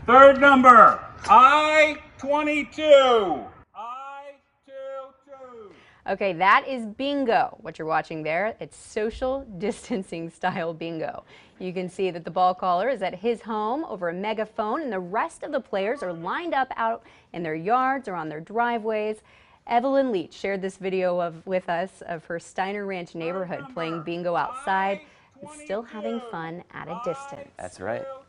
Third number, I-22. I-22. Okay, that is bingo, what you're watching there. It's social distancing style bingo. You can see that the ball caller is at his home over a megaphone, and the rest of the players are lined up out in their yards or on their driveways. Evelyn Leach shared this video with us of her Steiner Ranch neighborhood playing bingo outside and still having fun at a distance. That's right.